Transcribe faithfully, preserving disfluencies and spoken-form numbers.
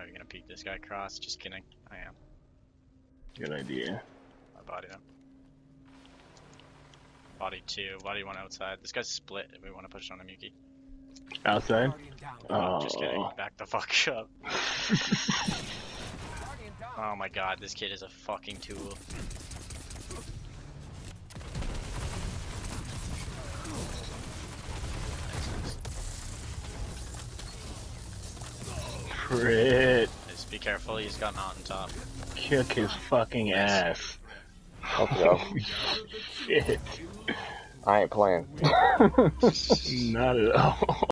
not even gonna peek this guy across. Just kidding. I am. Good idea. My body though. Body two. Body one outside. This guy's split. If we want to push on him, Yuki. Outside? Oh, Oh, just kidding. Back the fuck up. Oh my god, this kid is a fucking tool. Crit. Just be careful, he's got mountaintop. Kick his fucking ass. Let's go. Shit. I ain't playing. Not at all.